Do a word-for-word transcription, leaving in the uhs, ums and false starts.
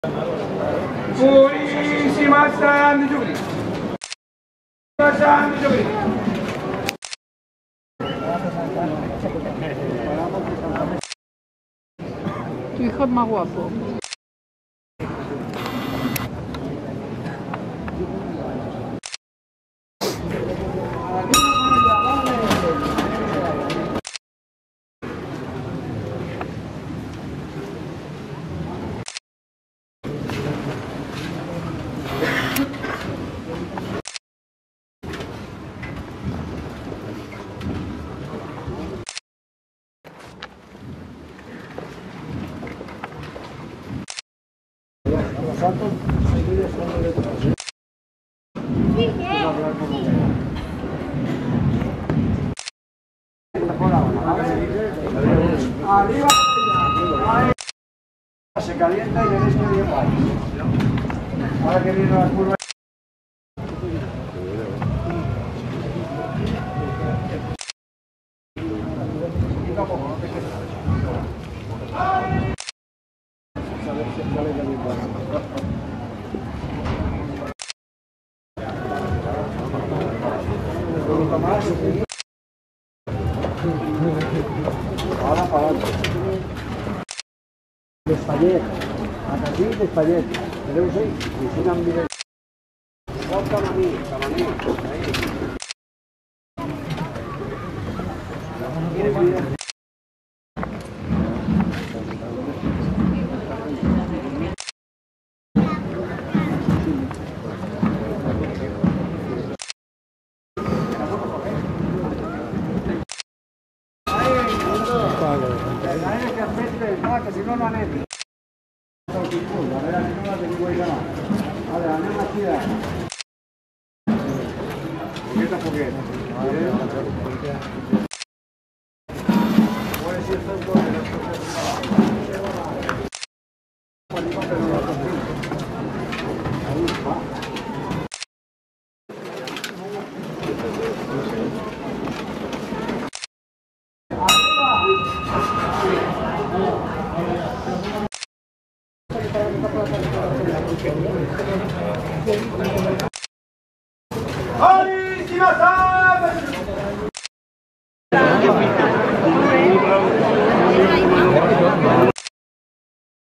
Purísima de Yugri. De Yugri. Tu hijo es más guapo. Los santos seguidos son de letras. Arriba, se calienta y veréis que bien va. Ahora que viene la curva. Ahora para adelante. Despallet. Así, despallet. Tenemos ahí. Y si no han visto. Camaní, camaní. Ahí. Mire, mire. Que si no, no anem. A veure, si no la tenim guai demà. Vale, anem aquí. Poquet a poquet. Puede ser tanto de las cosas. Ahí va. ¡Purísima!